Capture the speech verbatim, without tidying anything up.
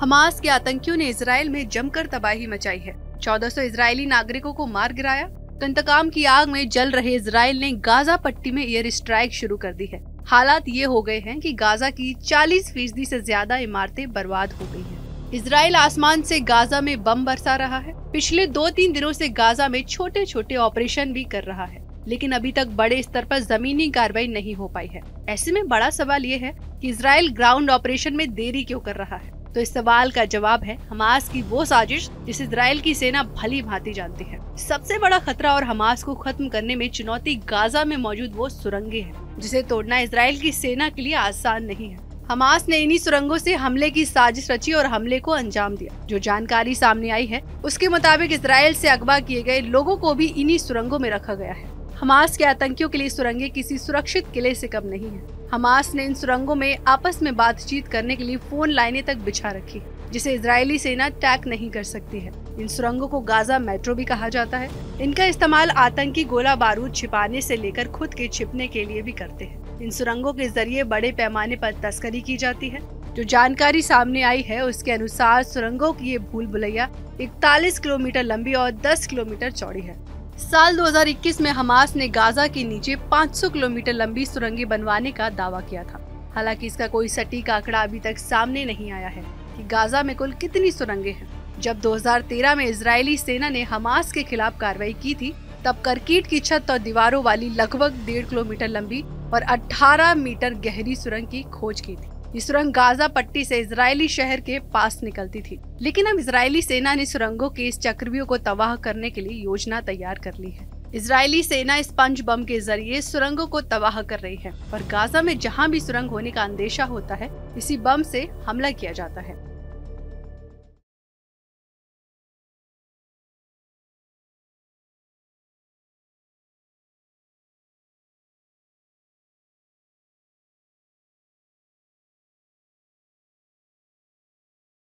Hamas के आतंकियों ने इजराइल में जमकर तबाही मचाई है। चौदह सौ इजरायली नागरिकों को मार गिराया। तो इंतकाम की आग में जल रहे इजराइल ने गाजा पट्टी में एयर स्ट्राइक शुरू कर दी है। हालात ये हो गए हैं कि गाजा की चालीस फीसदी से ज्यादा इमारतें बर्बाद हो गई हैं। इजराइल आसमान से गाजा में बम बरसा रहा है। पिछले दो तीन दिनों से गाजा में छोटे छोटे ऑपरेशन भी कर रहा है, लेकिन अभी तक बड़े स्तर पर जमीनी कार्रवाई नहीं हो पाई है। ऐसे में बड़ा सवाल ये है कि इजराइल ग्राउंड ऑपरेशन में देरी क्यों कर रहा है। तो इस सवाल का जवाब है हमास की वो साजिश जिसे इजराइल की सेना भली भांति जानती है। सबसे बड़ा खतरा और हमास को खत्म करने में चुनौती गाजा में मौजूद वो सुरंगें हैं, जिसे तोड़ना इजराइल की सेना के लिए आसान नहीं है। हमास ने इन्हीं सुरंगों से हमले की साजिश रची और हमले को अंजाम दिया। जो जानकारी सामने आई है उसके मुताबिक इजराइल से अगवा किए गए लोगों को भी इन्हीं सुरंगों में रखा गया है। हमास के आतंकियों के लिए सुरंगें किसी सुरक्षित किले से कम नहीं है। हमास ने इन सुरंगों में आपस में बातचीत करने के लिए फोन लाइनें तक बिछा रखी, जिसे इजरायली सेना टैग नहीं कर सकती है। इन सुरंगों को गाजा मेट्रो भी कहा जाता है। इनका इस्तेमाल आतंकी गोला बारूद छिपाने से लेकर खुद के छिपने के लिए भी करते हैं। इन सुरंगों के जरिए बड़े पैमाने पर तस्करी की जाती है। जो जानकारी सामने आई है उसके अनुसार सुरंगों की ये भूल भुलैया इकतालीस किलोमीटर लंबी और दस किलोमीटर चौड़ी है। साल दो हज़ार इक्कीस में हमास ने गाजा के नीचे पाँच सौ किलोमीटर लंबी सुरंगें बनवाने का दावा किया था। हालांकि इसका कोई सटीक आंकड़ा अभी तक सामने नहीं आया है कि गाजा में कुल कितनी सुरंगें हैं। जब दो हज़ार तेरह में इजरायली सेना ने हमास के खिलाफ कार्रवाई की थी, तब करकीट की छत और दीवारों वाली लगभग डेढ़ किलोमीटर लंबी और अठारह मीटर गहरी सुरंग की खोज की थी। ये सुरंग गाजा पट्टी से इजरायली शहर के पास निकलती थी, लेकिन अब इजरायली सेना ने सुरंगों के इस चक्रव्यूह को तबाह करने के लिए योजना तैयार कर ली है। इजरायली सेना स्पंज बम के जरिए सुरंगों को तबाह कर रही है और गाजा में जहां भी सुरंग होने का अंदेशा होता है, इसी बम से हमला किया जाता है।